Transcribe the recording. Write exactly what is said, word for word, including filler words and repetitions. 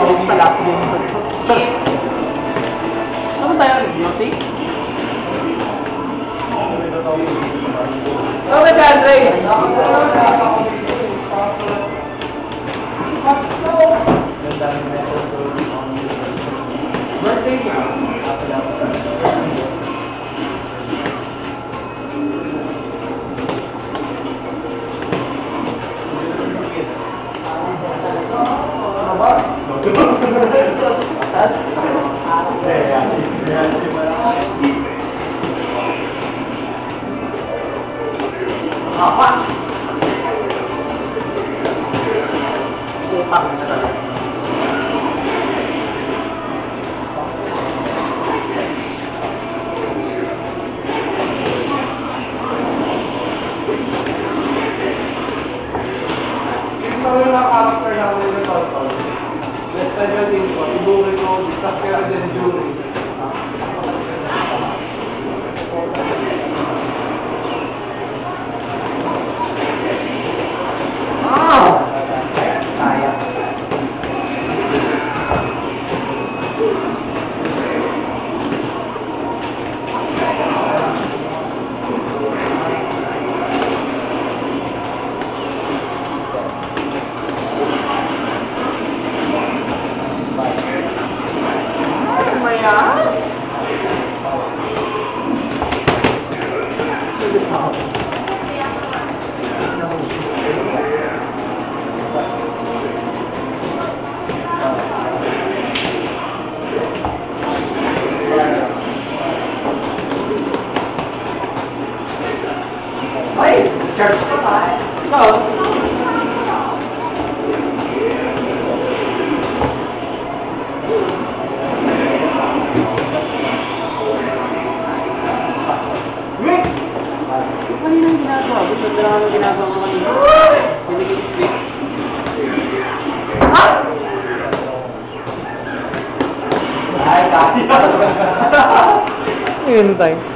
Tulog sa laptop. Ano tayo? Beauty? Okay, Andre! Birthday niya. Apa? Utang na talaga. Ito yung character namin ng Toltol. Let's say yung din ko, iburi ko, discuss kaya din jury. Ay! Charge ko pa eh. Ito. Rick! Kanina yung ginagawa? Gusto na lang ang ginagawa mo kanina. Pinag-i-split. Ha? Ay, kasi. Yun tayo.